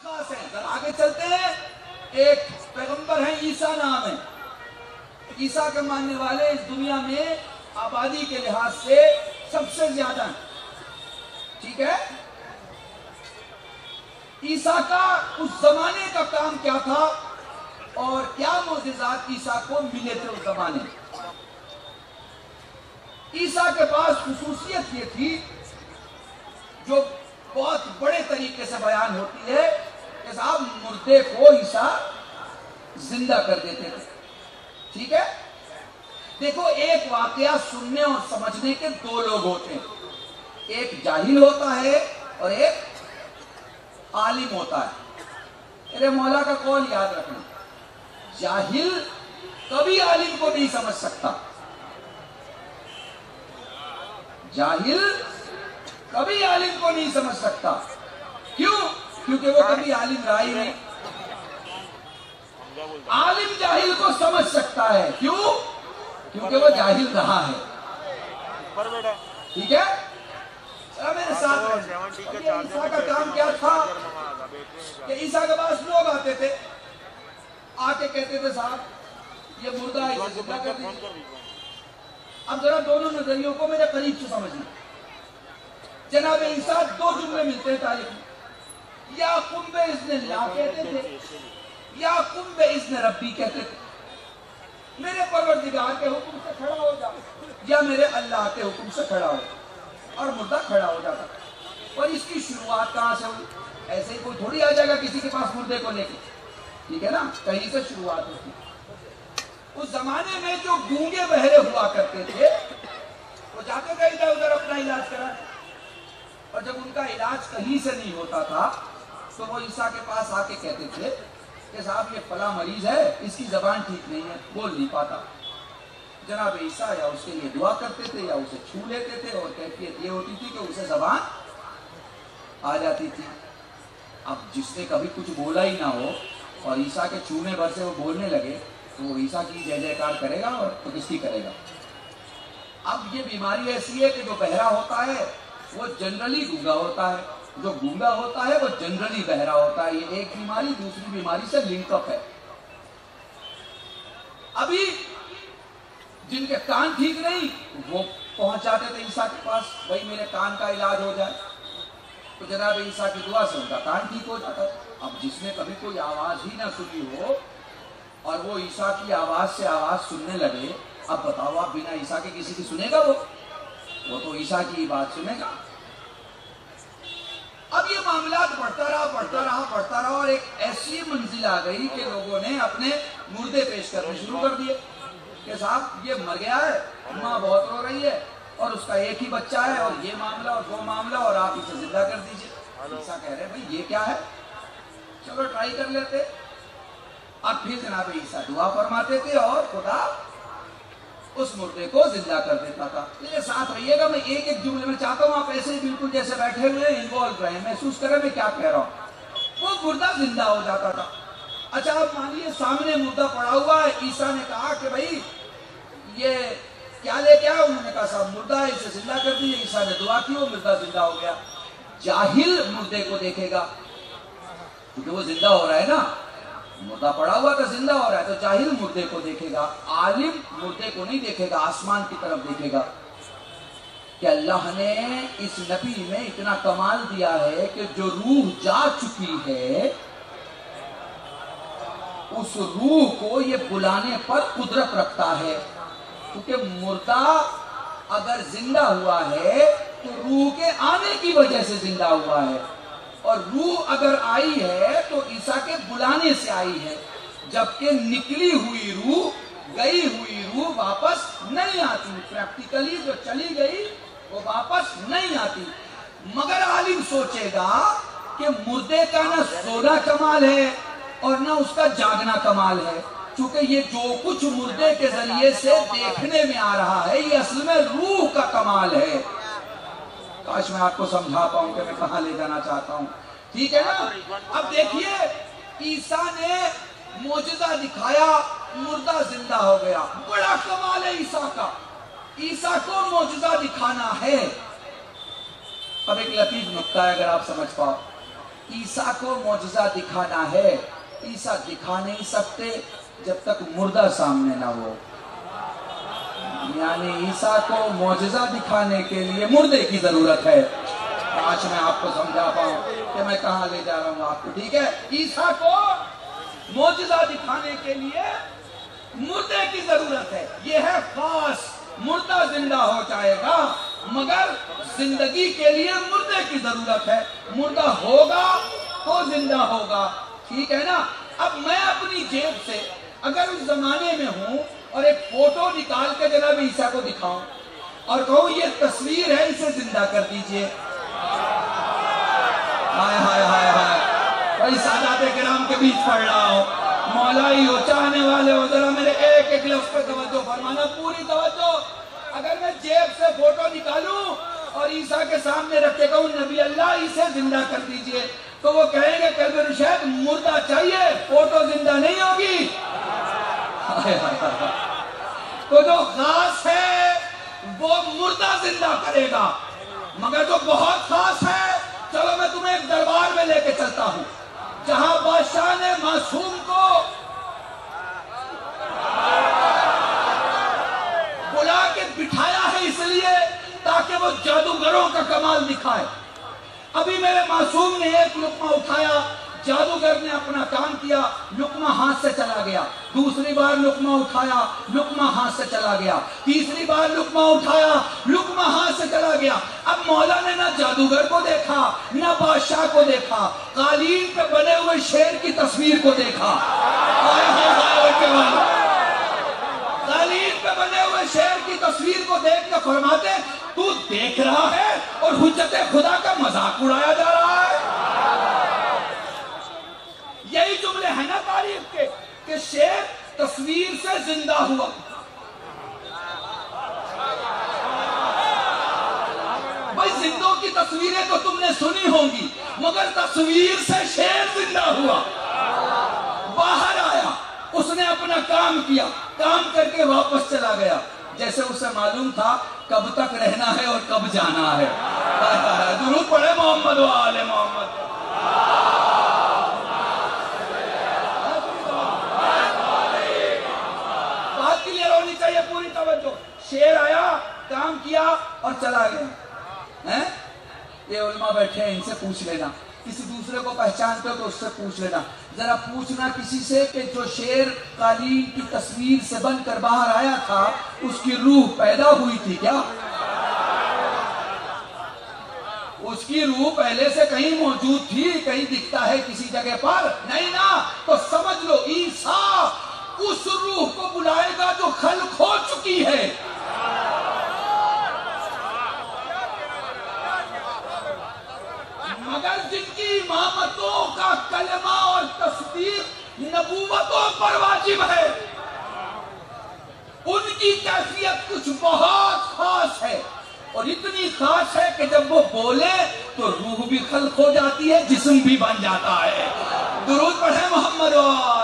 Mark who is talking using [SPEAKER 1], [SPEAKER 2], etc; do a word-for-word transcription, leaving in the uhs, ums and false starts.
[SPEAKER 1] خاص ہیں. ذرا آگے چلتے ہیں. ایک پیغمبر ہیں عیسیٰ نام ہے. عیسیٰ کے ماننے والے اس دنیا میں آبادی کے لحاظ سے سب سے زیادہ ہیں. ٹھیک ہے. عیسیٰ کا اس زمانے کا کام کیا تھا اور کیا معجزات عیسیٰ کو ملے تھے اس زمانے میں. عیسیٰ کے پاس خصوصیت یہ تھی جو بہت بڑے طریقے سے بیان ہوتی ہے کہ صاحب مردے کو عیسیٰ زندہ کر دیتے تھے. ٹھیک ہے. دیکھو ایک واقعہ سننے اور سمجھنے کے دو لوگ ہوتے ہیں. ایک جاہل ہوتا ہے اور ایک عالم ہوتا ہے. میرے مولا کا قول یاد رکھنا, جاہل کبھی عالم کو نہیں سمجھ سکتا. جاہل کبھی عالم کو نہیں سمجھ سکتا. کیوں؟ کیونکہ وہ کبھی عالم رہا ہی نہیں. عالم جاہل کو سمجھ سکتا ہے. کیوں؟ کیونکہ وہ جاہل رہا ہے. ٹھیک ہے. میرے ساتھ عیسیٰ کا کام کیا تھا کہ عیسیٰ کے پاس لوگ آتے تھے, آ کے کہتے تھے صاحب یہ مردہ ہے, اسے زندہ کر دیجیے. اب ذرا دونوں نظریوں کو میرے قریب سے سمجھنا. جناب عیسیٰ دو جملے ملتے ہیں تاریخ میں. یا قم بإذن اللہ کہتے تھے, یا قم بإذن ربی کہتے تھے. میرے پروردگار کے حکم سے کھڑا ہو جا, یا میرے اللہ کے حکم سے کھڑا ہو. اور مردہ کھڑا ہو جاتا. اور اس کی شروعات کہاں سے ہوئی؟ ایسے ہی کوئی تھوڑی آ جائے گا کسی کے پاس مردے کو لے کے. ٹھیک ہے نا, کہیں سے شروعات ہوتی. اس زمانے میں جو گونگے بہرے ہوا کرتے تھے وہ جاتے تھے ادھر ادھر اپنا علاج کرا, اور جب ان کا علاج کہیں سے نہیں ہوتا تھا تو وہ عیسیٰ کے پاس آ کے کہتے تھے کہ صاحب یہ فلاں مریض ہے, اس کی زبان ٹھیک نہیں ہے, بول نہیں پاتا. جناب عیسیٰ یا اس کے لیے دعا کرتے تھے یا اسے چھو لیتے تھے, اور کیفیت یہ ہوتی تھی کہ اسے زبان آ جاتی تھی. اب جس نے کبھی کچھ بولا ہی نہ ہو اور عیسیٰ کے چھونے بھر سے وہ بولنے لگے تو وہ عیسیٰ کی جے جے کار کرے گا اور تو کس کی کرے گا. اب یہ بیماری ایسی ہے کہ جو بہرا ہوتا ہے وہ جنرلی گونگا ہوتا ہے, جو گونگا ہوتا ہے وہ جنرلی بہرا ہوتا ہے. یہ ایک بیماری دوسری بیماری سے لنک اپ ہے. ابھی جن کے کان ٹھیک نہیں وہ پہنچ جاتے تھے عیسیٰ کے پاس, بھائی میرے کان کا علاج ہو جائے. تو جناب عیسیٰ کی دعا سے ان کا کان ٹھیک ہو جاتا. اب جس نے کبھی کوئی آواز ہی نہ سنی ہو اور وہ عیسیٰ کی آواز سے آواز سننے لگے, اب بتاؤ آپ بنا عیسیٰ کے کسی کی سنے گا؟ وہ وہ تو عیسیٰ کی بات سنے گا. اب یہ معاملات بڑھتا رہا بڑھتا رہا بڑھتا رہا اور ایک ایسی منزل آ گئی کہ لوگوں نے اپنے مردے پیش کرنے شروع کر دیے کہ صاحب یہ مر گیا ہے, ماں بہت رو رہی ہے اور اس کا ایک ہی بچہ ہے, اور یہ معاملہ اور وہ معاملہ, اور آپ اسے زندہ کر دیجئے. عیسیٰ کہہ رہے ہیں بھائی یہ کیا ہے, چلو ٹرائی کر لیتے. اب پھر جناب عیسیٰ دعا فرماتے تھے اور خدا اس مردے کو زندہ کر دیتا تھا. میرے ساتھ رہیے گا, میں ایک ایک جملے میں چاہتا ہوں آپ ایسے ہی بالکل جیسے بیٹھے ہوئے انوالو رہے, محسوس کریں میں کیا کہہ رہا ہوں. وہ مردہ زندہ ہو جاتا تھا. اچھا اب مانیے سامنے مردہ پڑا ہوا ہے, عیسیٰ نے کہا کہ بھائی یہ کیا لے کے آیا؟ انہوں نے کہا صاحب مردہ ہے, اسے زندہ کر دیے. عیسیٰ نے دعا کی, وہ مردہ زندہ ہو گیا. جاہل مردے کو دیکھے گا کیونکہ وہ زندہ ہو رہا ہے نا, مردہ پڑا ہوا تو زندہ ہو رہا ہے, تو جاہل مردے کو دیکھے گا. عالم مردے کو نہیں دیکھے گا, آسمان کی طرف دیکھے گا کہ اللہ نے اس نبی میں اتنا کمال دیا ہے کہ جو روح جا چکی ہے اس روح کو یہ بلانے پر قدرت رکھتا ہے. کیونکہ مردہ اگر زندہ ہوا ہے تو روح کے آنے کی وجہ سے زندہ ہوا ہے, اور روح اگر آئی ہے تو عیسیٰ کے بلانے سے آئی ہے. جبکہ نکلی ہوئی روح, گئی ہوئی روح واپس نہیں آتی. پریکٹیکلی جو چلی گئی وہ واپس نہیں آتی. مگر عالم سوچے گا کہ مردے کا نہ سونا کمال ہے اور نہ اس کا جاگنا کمال ہے, چونکہ یہ جو کچھ مردے کے ذریعے سے دیکھنے میں آ رہا ہے یہ اصل میں روح کا کمال ہے. کاش میں آپ کو سمجھا پاؤں کہ میں کہاں لے جانا چاہتا ہوں. ٹھیک ہے نا. اب دیکھیے عیسیٰ نے معجزہ دکھایا, مردہ زندہ ہو گیا. بڑا کمال ہے عیسیٰ کا, عیسیٰ کو معجزہ دکھانا ہے. اب ایک لطیف نکتہ ہے اگر آپ سمجھ پاؤ. عیسیٰ کو معجزہ دکھانا ہے، عیسیٰ دکھا نہیں سکتے جب تک مردہ سامنے نہ ہو، یعنی عیسیٰ کو معجزہ دکھانے کے لیے مردے کی ضرورت ہے۔ آج میں آپ کو سمجھا پاؤں کہ میں کہاں لے جا رہا ہوں آپ کو، ٹھیک ہے؟ عیسیٰ کو معجزہ دکھانے کے لیے مردے کی ضرورت ہے، یہ ہے خاص، مردہ زندہ ہو جائے گا، مگر زندگی کے لیے مردے کی ضرورت ہے، مردہ ہوگا تو زندہ ہوگا، ٹھیک ہے نا؟ اب میں اپنی جیب سے اگر اس زمانے میں ہوں اور ایک فوٹو نکال کے جناب عیسیٰ کو دکھاؤں اور کہوں یہ تصویر ہے، اسے زندہ کر دیجئے، ہائے ہائے ہائے ہائے، بھائی سادات کرام کے بیچ پڑھ رہا ہوں، مولائی ہو، چاہنے والے ہو، ذرا میرے ایک ایک لفظ پہ توجہ فرمانا، پوری توجہ۔ اگر میں جیب سے فوٹو نکالوں اور عیسیٰ کے سامنے رکھ کے کہوں نبی اللہ اسے زندہ کر دیجئے، تو وہ کہیں گے قلب رشید مردہ چاہیے، فوٹو زندہ نہیں ہوگی۔ تو جو خاص ہے وہ مردہ زندہ کرے گا، مگر جو بہت خاص ہے، چلو میں تمہیں ایک دربار میں لے کے چلتا ہوں جہاں بادشاہ نے معصوم کو بلا کے بٹھایا ہے اس لیے تاکہ وہ جادوگروں کا کمال دکھائے۔ ابھی میرے معصوم نے ایک لقمہ اٹھایا، جادوگر نے اپنا کام کیا، لقمہ ہاتھ سے چلا گیا، دوسری بار لقمہ اٹھایا، لقمہ ہاتھ سے چلا گیا، تیسری بار لقمہ اٹھایا، لقمہ ہاتھ سے چلا گیا۔ اب مولا نے نہ جادوگر کو دیکھا نہ بادشاہ کو دیکھا، قالین پہ بنے ہوئے شیر کی تصویر کو دیکھا، قالین پہ بنے ہوئے شیر کی تصویر کو دیکھ کے فرماتے تو دیکھ رہا ہے اور حجت خدا کا مذاق اڑایا جا رہا ہے۔ یہی جملے ہیں نا تعریف کے کہ شیر تصویر سے زندہ ہوا، بھائی زندوں کی تصویریں تو تم نے سنی ہوں گی، مگر تصویر سے شیر زندہ ہوا، باہر آیا، اس نے اپنا کام کیا، کام کر کے واپس چلا گیا، جیسے اسے معلوم تھا کب تک رہنا ہے اور کب جانا ہے۔ درود پڑھے محمد و آل محمد۔ بات کلیئر ہونی چاہیے، پوری توجہ۔ شیر آیا، کام کیا اور چلا گیا۔ یہ علماء بیٹھے ہیں، ان سے پوچھ لینا، کسی دوسرے کو پہچانتے ہو تو اس سے پوچھ لینا، ذرا پوچھنا کسی سے کہ جو شیر قالین کی تصویر سے بن کر باہر آیا تھا اس کی روح پیدا ہوئی تھی کیا؟ اس کی روح پہلے سے کہیں موجود تھی، کہیں دکھتا ہے کسی جگہ پر؟ نہیں نا، تو سمجھ لو عیسیٰ اس روح کو بلائے گا جو خلق ہو چکی ہے۔ مگر جن کی امامتوں کا کلمہ اور تصدیق نبوتوں پر واجب ہے، ان کی کیفیت کچھ بہت خاص ہے، اور اتنی خاص ہے کہ جب وہ بولے تو روح بھی خلق ہو جاتی ہے، جسم بھی بن جاتا ہے۔ درود پڑھیں محمد و